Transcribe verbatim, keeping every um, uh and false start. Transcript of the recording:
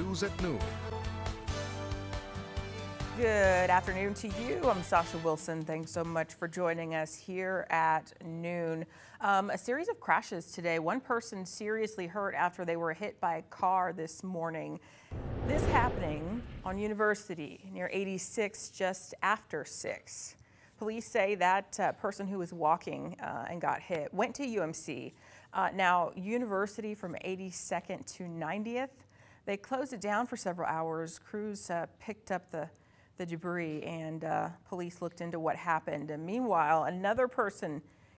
News at Noon. Good afternoon to you. I'm Sasha Wilson. Thanks so much for joining us here at noon. Um, a series of crashes today. One person seriously hurt after they were hit by a car this morning. This happening on University near eighty-six just after six. Police say that uh, person who was walking uh, and got hit went to U M C. Uh, now, University from eighty-second to ninetieth, they closed it down for several hours. Crews uh, picked up the the debris, and uh, police looked into what happened. And meanwhile, another person